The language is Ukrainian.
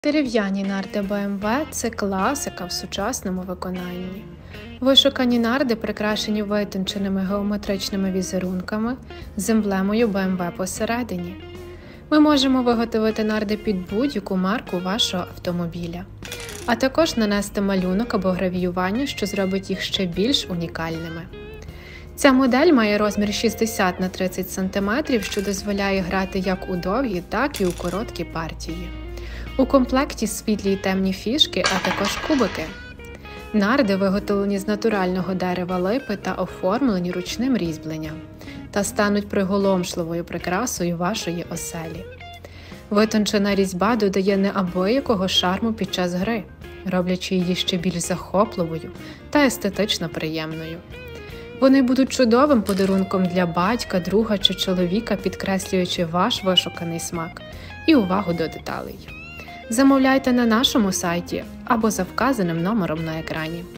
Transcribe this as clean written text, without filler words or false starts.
Дерев'яні нарди BMW – це класика в сучасному виконанні. Вишукані нарди прикрашені витонченими геометричними візерунками з емблемою BMW посередині. Ми можемо виготовити нарди під будь-яку марку вашого автомобіля, а також нанести малюнок або гравіювання, що зробить їх ще більш унікальними. Ця модель має розмір 60х30 см, що дозволяє грати як у довгі, так і у короткі партії. У комплекті світлі й темні фішки, а також кубики. Нарди виготовлені з натурального дерева липи та оформлені ручним різьбленням, та стануть приголомшливою прикрасою вашої оселі. Витончена різьба додає неабиякого шарму під час гри, роблячи її ще більш захопливою та естетично приємною. Вони будуть чудовим подарунком для батька, друга чи чоловіка, підкреслюючи ваш вишуканий смак і увагу до деталей. Замовляйте на нашому сайті або за вказаним номером на екрані.